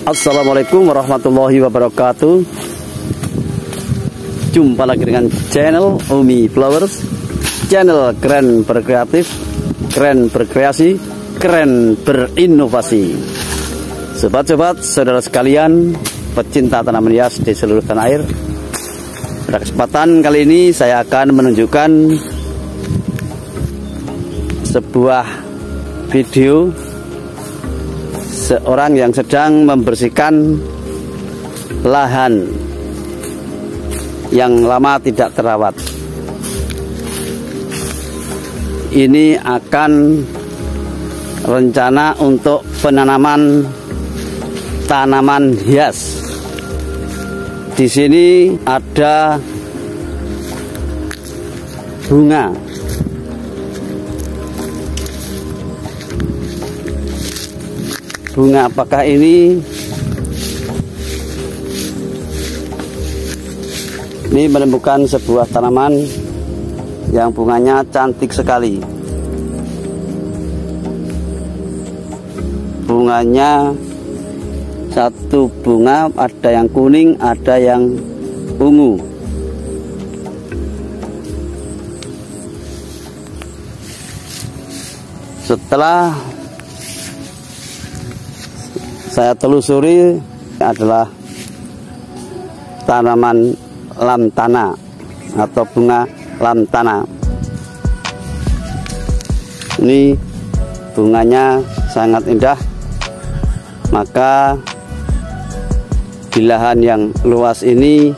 Assalamualaikum warahmatullahi wabarakatuh. Jumpa lagi dengan channel Umi Flowers, channel keren berkreatif, keren berkreasi, keren berinovasi. Sobat-sobat, saudara sekalian, pecinta tanaman hias di seluruh tanah air, pada kesempatan kali ini saya akan menunjukkan sebuah video seorang yang sedang membersihkan lahan yang lama tidak terawat. Ini akan rencana untuk penanaman tanaman hias. Di sini ada bunga. Bunga apakah ini? Ini menemukan sebuah tanaman yang bunganya cantik sekali. Bunganya satu bunga, ada yang kuning, ada yang ungu. Setelah saya telusuri, adalah tanaman lantana atau bunga lantana. Ini bunganya sangat indah, maka di lahan yang luas ini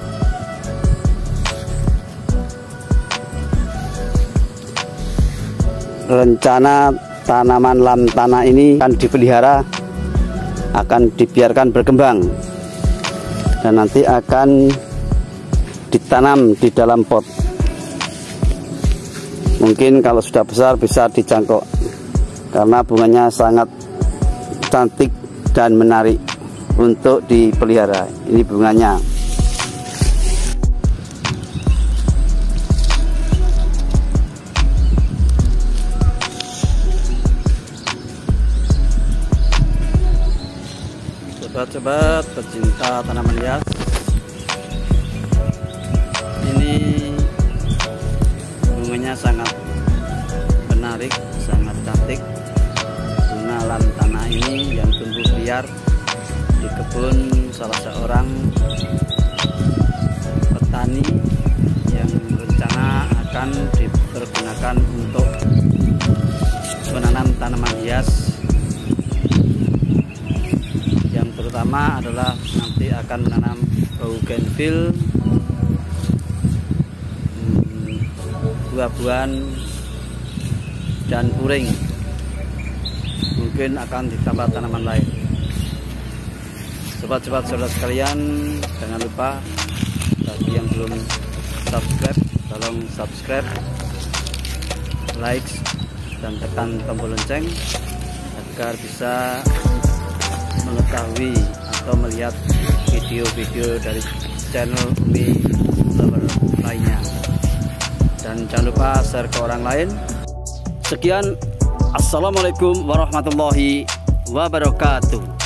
rencana tanaman lantana ini akan dipelihara, akan dibiarkan berkembang, dan nanti akan ditanam di dalam pot. Mungkin kalau sudah besar bisa dijangkau, karena bunganya sangat cantik dan menarik untuk dipelihara. Ini bunganya. Sobat-sobat pecinta tanaman hias, ini bunganya sangat menarik, sangat cantik. Bunga lantana ini yang tumbuh liar di kebun salah seorang petani yang rencana akan dipergunakan untuk menanam tanaman hias. Yang terutama adalah nanti akan menanam bougainville, buah-buahan, dan puring. Mungkin akan ditambah tanaman lain. Sobat-sobat saudara sekalian, jangan lupa bagi yang belum subscribe, tolong subscribe, like, dan tekan tombol lonceng agar bisa mengetahui atau melihat video-video dari channel Umi Flowers lainnya. Dan jangan lupa share ke orang lain. Sekian, assalamualaikum warahmatullahi wabarakatuh.